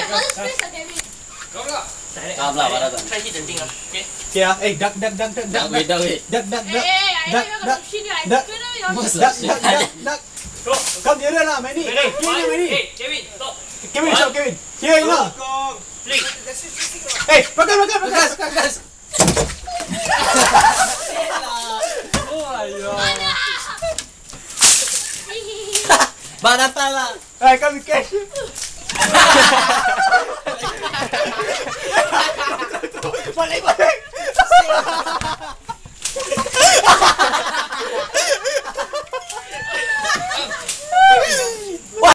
ada space lah, Kevin. Kam lah para tak. Try hit the thing ah. Okay. Okay ah. Duck. Dah wait. I have shit right. Duck. Masa Duck. Come nearer lah, Manny. Ready? Here, Manny. Hey, Kevin, stop. Kevin, stop, Kevin. Here lah. Flick. Hey, pegang. gas. Oh ayo. Ba datang lah. Hey, come catch. Balik.